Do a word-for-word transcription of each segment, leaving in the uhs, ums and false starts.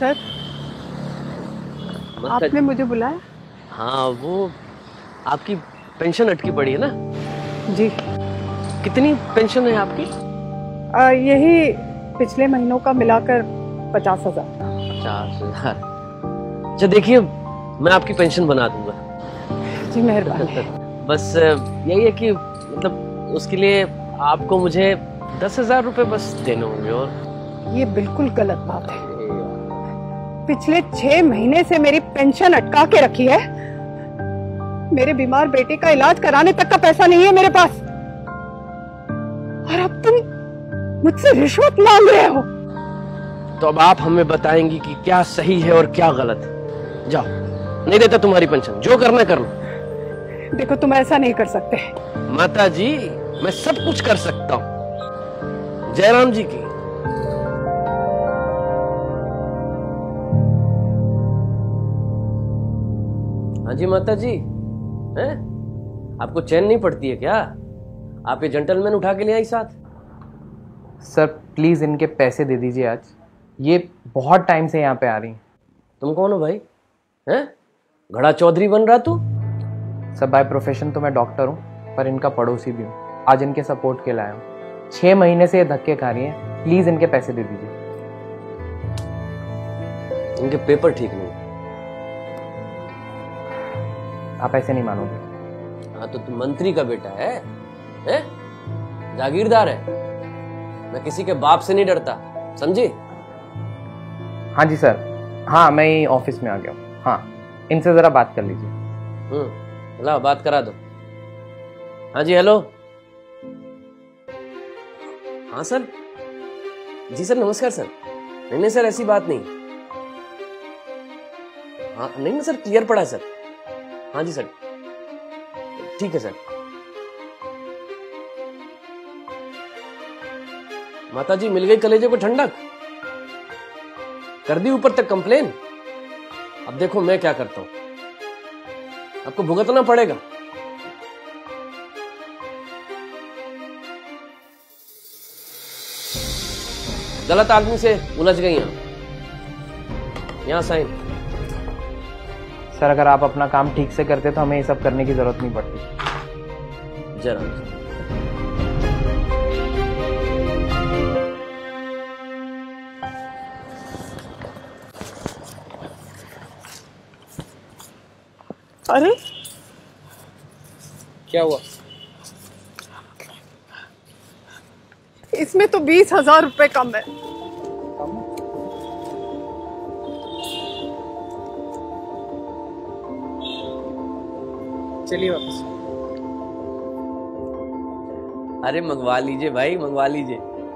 Sir, आपने मुझे बुलाया? हाँ, वो आपकी पेंशन अटकी पड़ी है ना? जी। कितनी पेंशन है आपकी? आ, यही पिछले महीनों का मिलाकर पचास हजार। पचास हजार? अच्छा देखिए, मैं आपकी पेंशन बना दूंगा। जी मेहरबानी। बस यही है कि मतलब उसके लिए आपको मुझे दस हजार रुपये बस देने होंगे। और ये बिल्कुल गलत बात है। पिछले छह महीने से मेरी पेंशन अटका के रखी है। मेरे बीमार बेटे का इलाज कराने तक का पैसा नहीं है मेरे पास, और अब तुम मुझसे रिश्वत मांग रहे हो। तो अब आप हमें बताएंगी कि क्या सही है और क्या गलत है। जाओ, नहीं देता तुम्हारी पेंशन, जो करना कर लो। देखो, तुम ऐसा नहीं कर सकते। माता जी, मैं सब कुछ कर सकता हूँ। जयराम जी की। हाँ जी माता जी, हैं? आपको चैन नहीं पड़ती है क्या? आप ये जेंटलमैन उठा के ले आई साथ। सर प्लीज इनके पैसे दे दीजिए आज, ये बहुत टाइम से यहाँ पे आ रही हैं। तुम कौन हो भाई? हैं? घड़ा चौधरी बन रहा तू? सर बाय प्रोफेशन तो मैं डॉक्टर हूँ, पर इनका पड़ोसी भी हूँ। आज इनके सपोर्ट के लाया हूँ। छह महीने से ये धक्के खा रही हैं, प्लीज इनके पैसे दे दीजिए। इनके पेपर ठीक नहीं। आप ऐसे नहीं मानोगे। हाँ तो तुम मंत्री का बेटा है, हैं? जागीरदार है। मैं किसी के बाप से नहीं डरता, समझी? हाँ जी सर, हाँ मैं ही ऑफिस में आ गया हूँ। हाँ, इनसे जरा बात कर लीजिए। हम्म, लाओ बात करा दो। हाँ जी, हेलो। हाँ सर। जी सर, नमस्कार सर। नहीं नहीं सर, ऐसी बात नहीं। हाँ नहीं नहीं सर, क्लियर पड़ा है सर। हाँ जी सर, ठीक है सर। माता जी, मिल गई कलेजे को ठंडक? कर दी ऊपर तक कंप्लेन? अब देखो मैं क्या करता हूं, आपको भुगतना पड़ेगा। गलत आदमी से उलझ गई यहां। यहां साइन। सर अगर आप अपना काम ठीक से करते तो हमें ये सब करने की जरूरत नहीं पड़ती। जरा अरे क्या हुआ? इसमें तो बीस हजार रुपए कम है। चलिए वापस। अरे मंगवा लीजिए भाई, मंगवा लीजिए।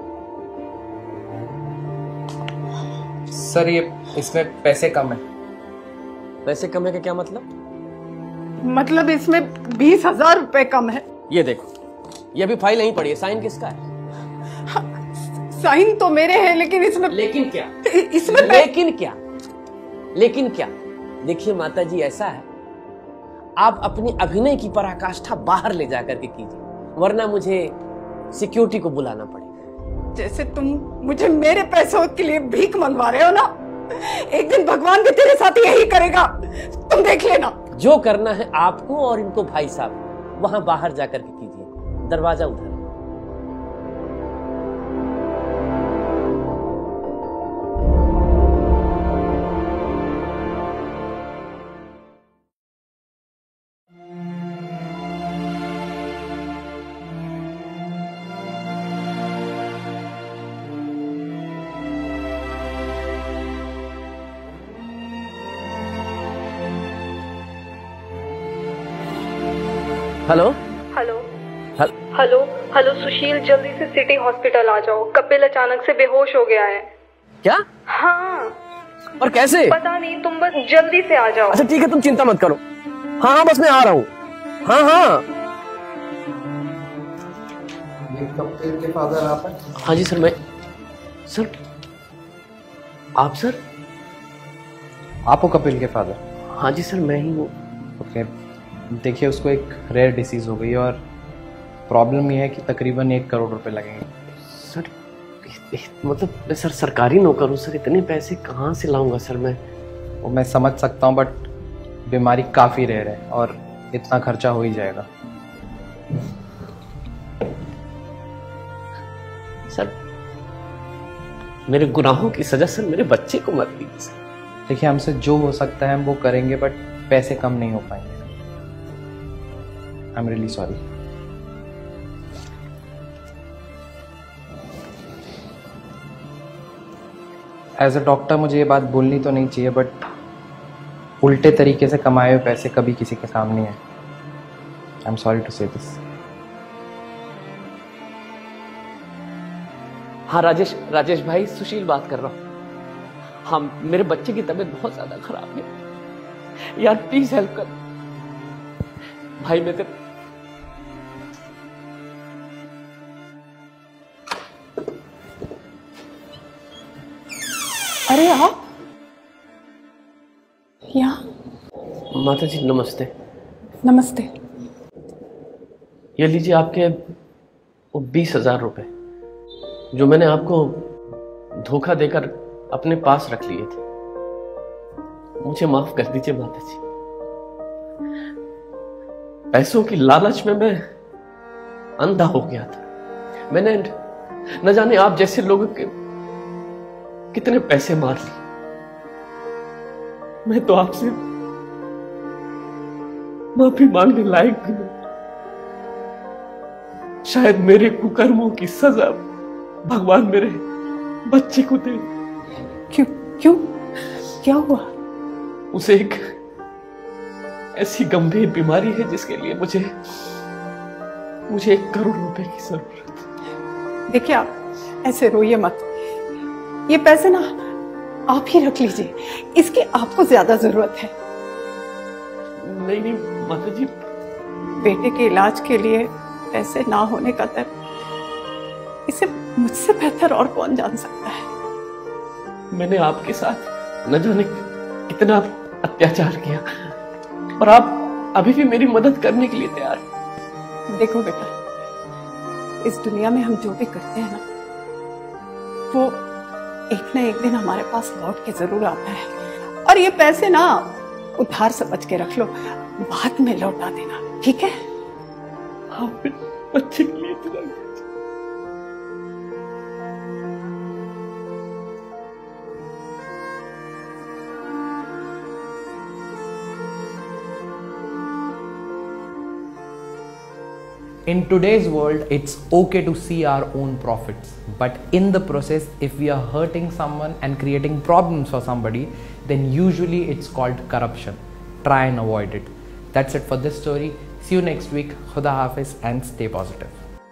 सर ये इसमें पैसे कम है। पैसे कम है का क्या मतलब? मतलब इसमें बीस हजार रुपए कम है। ये देखो, ये अभी फाइल नहीं पड़ी है। साइन किसका है? साइन तो मेरे हैं, लेकिन इसमें लेकिन क्या? इसमें लेकिन क्या? लेकिन क्या? देखिए माता जी, ऐसा है, आप अपनी अभिनय की पराकाष्ठा बाहर ले जाकर के कीजिए, वरना मुझे सिक्योरिटी को बुलाना पड़ेगा। जैसे तुम मुझे मेरे पैसों के लिए भीख मंगवा रहे हो ना, एक दिन भगवान भी तेरे साथ यही करेगा, तुम देख लेना। जो करना है आपको और इनको भाई साहब, वहां बाहर जाकर के कीजिए, दरवाजा उधर है। Hello hello hello hello Sushil, जल्दी से सिटी हॉस्पिटल आ जाओ। कपिल अचानक से बेहोश हो गया है। क्या? हाँ। और कैसे? पता नहीं, तुम बस जल्दी से आ जाओ। अच्छा ठीक है, तुम चिंता मत करो। हाँ हाँ बस मैं आ रहा हूँ। हाँ हाँ कपिल के फादर आप हैं? हाँ जी सर, मैं सर। आप सर? आप हो कपिल के फादर? हाँ जी सर, मैं ही हूँ। ओके, देखिए उसको एक रेयर डिसीज हो गई और प्रॉब्लम ये है कि तकरीबन एक करोड़ रुपए लगेंगे। सर मतलब मैं सर सरकारी नौकर हूँ सर, इतने पैसे कहाँ से लाऊंगा सर मैं? वो मैं समझ सकता हूँ, बट बीमारी काफ़ी रेयर है और इतना खर्चा हो ही जाएगा। सर मेरे गुनाहों की सजा सर मेरे बच्चे को मत दीजिए सर। देखिए, हमसे जो हो सकता है हम वो करेंगे, बट पैसे कम नहीं हो पाएंगे। I am really sorry. As a doctor मुझे ये बात बोलनी तो नहीं चाहिए, बट उल्टे तरीके से कमाए हुए पैसे कभी किसी के काम नहीं आए। I am sorry to say this. हाँ राजेश, राजेश भाई, सुशील बात कर रहा हूँ। हम मेरे बच्चे की तबीयत बहुत ज्यादा खराब है यार, प्लीज हेल्प कर भाई। मैं तेरे अरे आप यहाँ? माता जी नमस्ते। नमस्ते। ये लीजिए आपके वो बीस हजार रुपए जो मैंने आपको धोखा देकर अपने पास रख लिए थे। मुझे माफ कर दीजिए माता जी। पैसों की लालच में मैं अंधा हो गया था। मैंने न जाने आप जैसे लोगों के कितने पैसे मार लिए। मैं तो आपसे माफी मांगने लायक भी नहीं। शायद मेरे कुकर्मों की सजा भगवान मेरे बच्चे को दे। क्यों क्यों क्या हुआ? उसे एक ऐसी गंभीर बीमारी है जिसके लिए मुझे मुझे एक करोड़ रुपए की जरूरत है। देखिए आप ऐसे रोइए मत, ये पैसे ना आप ही रख लीजिए, इसकी आपको ज्यादा जरूरत है। नहीं नहीं माता जी, बेटे के इलाज के लिए पैसे ना होने का दर्द इसे मुझसे बेहतर और कौन जान सकता है। मैंने आपके साथ न जाने कितना अत्याचार किया, और आप अभी भी मेरी मदद करने के लिए तैयार हैं। देखो बेटा, इस दुनिया में हम जो भी करते हैं ना, वो एक ना एक दिन हमारे पास लौट के जरूर आता है। और ये पैसे ना उधार समझ के रख लो, बाद में लौटा देना, ठीक है? आप बच्चे के लिए इतना In today's world, it's okay to see our own profits, but in the process, if we are hurting someone and creating problems for somebody, then usually it's called corruption. Try and avoid it. That's it for this story. See you next week. Khuda Hafiz and stay positive.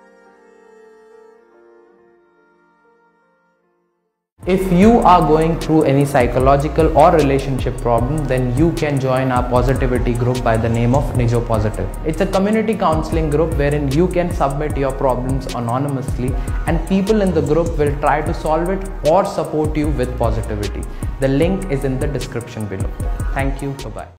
If you are going through any psychological or relationship problem, then you can join our positivity group by the name of Nijo Positive. It's a community counseling group wherein you can submit your problems anonymously and people in the group will try to solve it or support you with positivity. The link is in the description below. Thank you. Bye-bye.